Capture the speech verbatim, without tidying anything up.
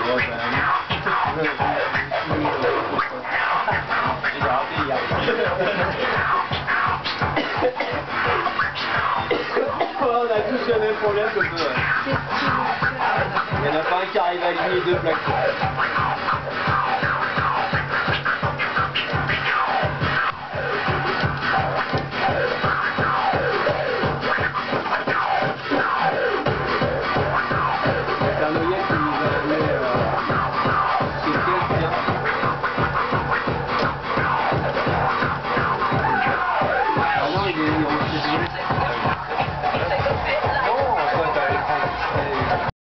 On a tous le même problème comme ça. Il n'y en a pas un qui arrive à aligner deux plaques.